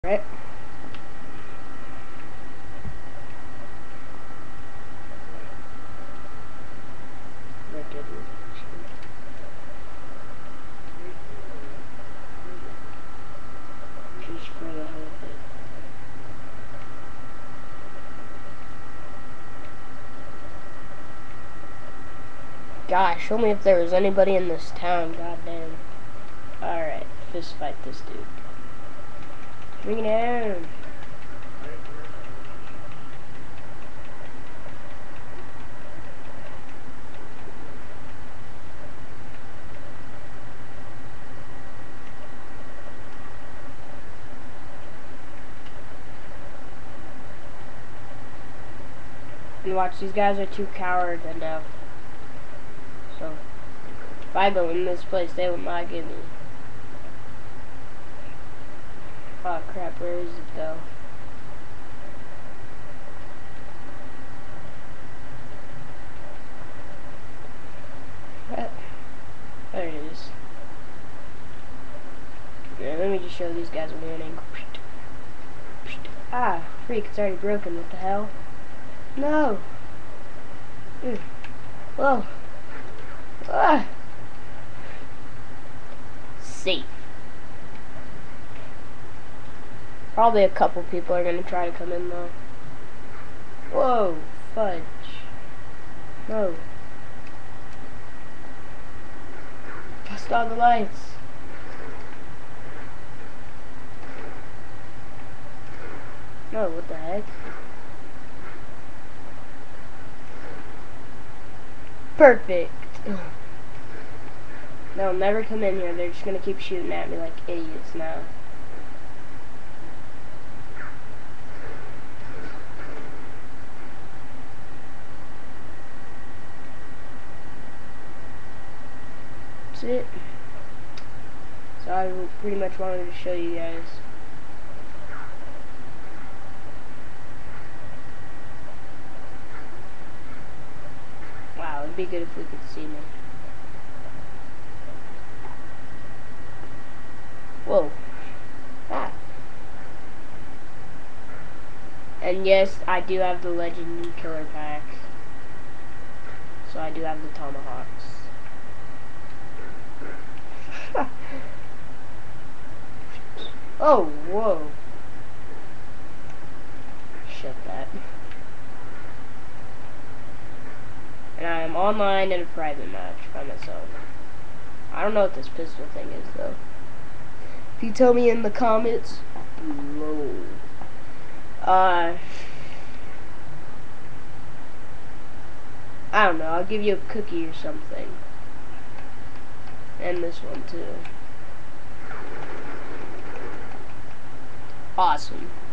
Right? Just for the hell of it. Gosh, show me if there was anybody in this town, goddamn. Alright, fist fight this dude. Bring it down. And watch, these guys are too coward enough. So, if I go in this place, they will not get me. Oh crap, where is it though? There it is. Yeah, let me just show these guys a warning. Ah, freak, it's already broken, what the hell? No! Whoa! Ah! Safe. Probably a couple people are gonna try to come in though. Whoa! Fudge. No. Bust all the lights. No, what the heck? Perfect. They'll never come in here. They're just gonna keep shooting at me like idiots now. That's it. So I pretty much wanted to show you guys. Wow, it'd be good if we could see me. Whoa. Ah. And yes, I do have the Legendary Killer packs. So I do have the Tomahawks. Oh, whoa. Shut that. And I am online in a private match by myself. I don't know what this pistol thing is though. If you tell me in the comments below. I don't know, I'll give you a cookie or something. And this one too. Awesome.